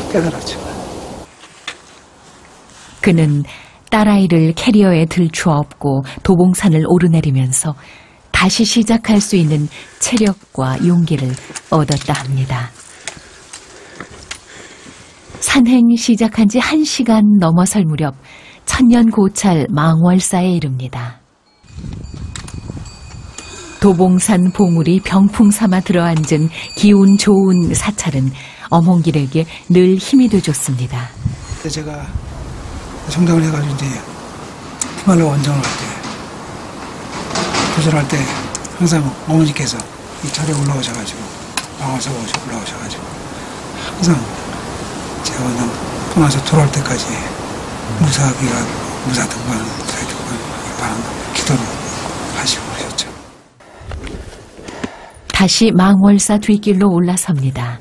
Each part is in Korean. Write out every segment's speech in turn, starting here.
깨달았죠. 그는 딸아이를 캐리어에 들추어 업고 도봉산을 오르내리면서 다시 시작할 수 있는 체력과 용기를 얻었다 합니다. 산행 시작한 지 1시간 넘어설 무렵 천년고찰 망월사에 이릅니다. 도봉산 봉우리 병풍 삼아 들어앉은 기운 좋은 사찰은 어몽길에게 늘 힘이 되어줬습니다. 제가 정당을 해가지고 이제 히말라야 원정을 할 때, 도전할 때 항상 어머니께서 이 절에 올라오셔가지고 망월사 올라오셔가지고 항상 제가 그냥 떠나서 돌아올 때까지 무사귀가 무사등반 바람 기도를 하시고 그러셨죠. 다시 망월사 뒷길로 올라섭니다.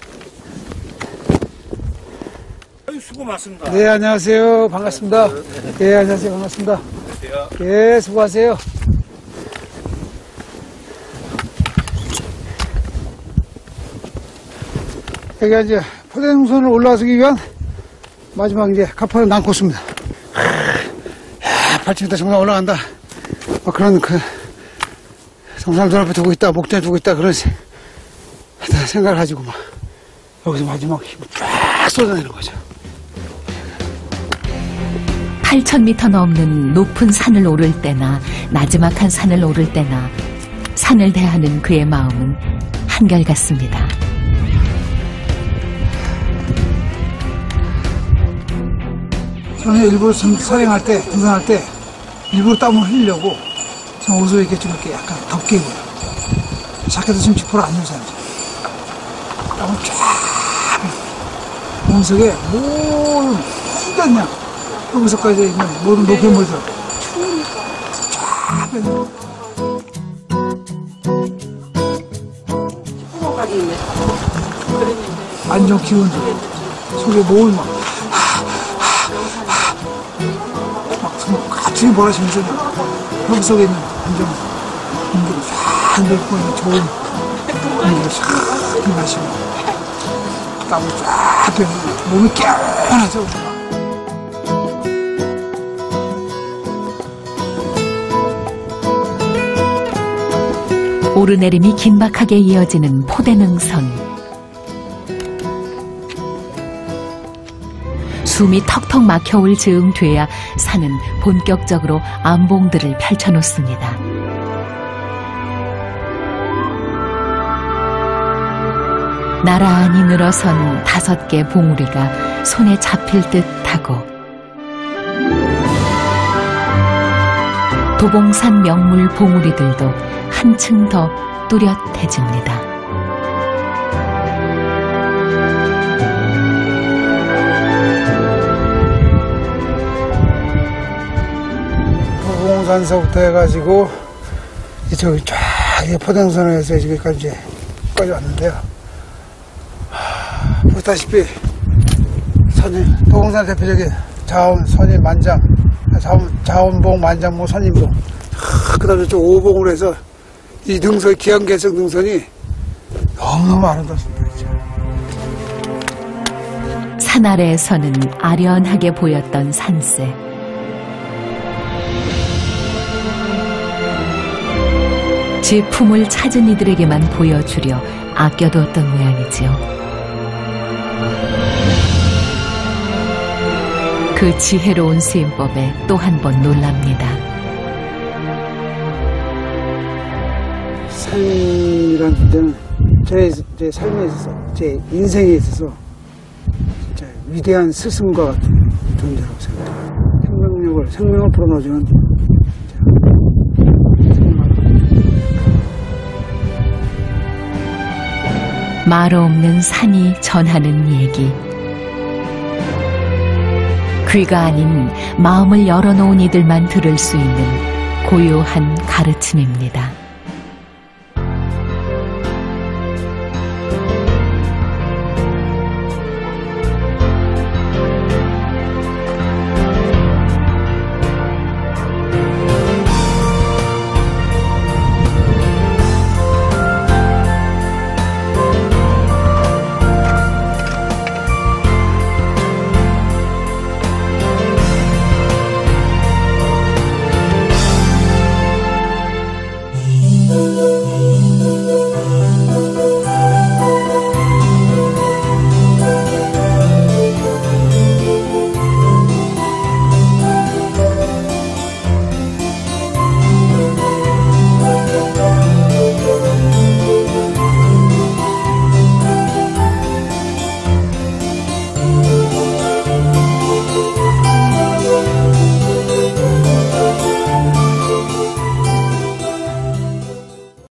수고 많습니다. 네, 안녕하세요. 반갑습니다. 네, 안녕하세요. 반갑습니다. 네, 수고하세요. 여기가 이제 포대능선을 올라서기 위한 마지막 이제 가파른 난코스입니다. 8층부터 정상 올라간다. 그런 정상들 앞에 두고 있다, 목전에 두고 있다, 그런 생각을 가지고 막 여기서 마지막 힘을 쫙 쏟아내는 거죠. 8,000m 넘는 높은 산을 오를 때나 나지막한 산을 오를 때나 산을 대하는 그의 마음은 한결같습니다. 저는 일부러 산행할 때, 등산할 때 일부러 땀을 흘리려고 저 옷을 이렇게 좀 이렇게 약간 덥게 입어요. 자켓도 지금 지퍼를 안 넣어서 땀을 쫙 몸속에 모든 후련량 여기서까지 있는 모든 노폐물들 쫙 빼는 안 좋은 기운들 속에 몸을 막 가축이 몰아치면서 혈 속에 있는 안 좋은 공기를 쫙 넣고 있는 좋은 공기를 쫙 들이마시고 땀을 쫙 빼면 몸이 깨어나죠. 오르내림이 긴박하게 이어지는 포대능선. 숨이 턱턱 막혀올 즈음 돼야 산은 본격적으로 암봉들을 펼쳐놓습니다. 나란히 늘어선 5개 봉우리가 손에 잡힐 듯하고 도봉산 명물 봉우리들도 한층 더 뚜렷해집니다. 도봉산서부터 해가지고 저기 쫙 포대능선에서 여기까지 왔는데요. 보시다시피 도봉산 대표적인 선임 만장, 자원봉, 만장봉, 선임봉. 그 다음에 저 오봉으로 해서 이 능선, 기암개성 능선이 너무너무 아름답습니다. 산 아래에서는 아련하게 보였던 산세. 제품을 찾은 이들에게만 보여주려 아껴두었던 모양이지요. 그 지혜로운 수행법에 또 한 번 놀랍니다. 삶이라는 존재는 제 삶에 있어서, 제 인생에 있어서 진짜 위대한 스승과 같은 존재라고 생각해요. 생명을 불어넣어주는 말 없는 산이 전하는 얘기. 귀가 아닌 마음을 열어놓은 이들만 들을 수 있는 고요한 가르침입니다.